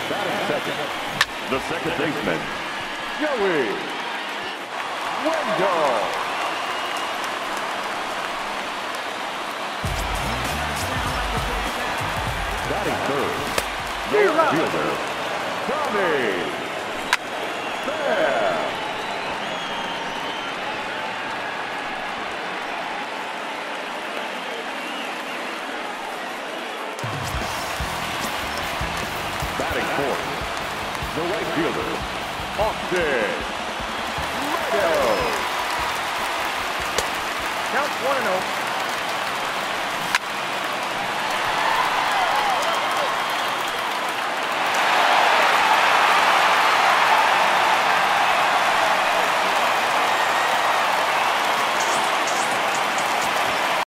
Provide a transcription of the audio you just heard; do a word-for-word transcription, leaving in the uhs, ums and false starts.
Batting second, the second baseman, Joey Wendell. Batting third, the left fielder, Tommy Pham. Batting fourth, the right fielder, Austin Meadows. Counts one and oh.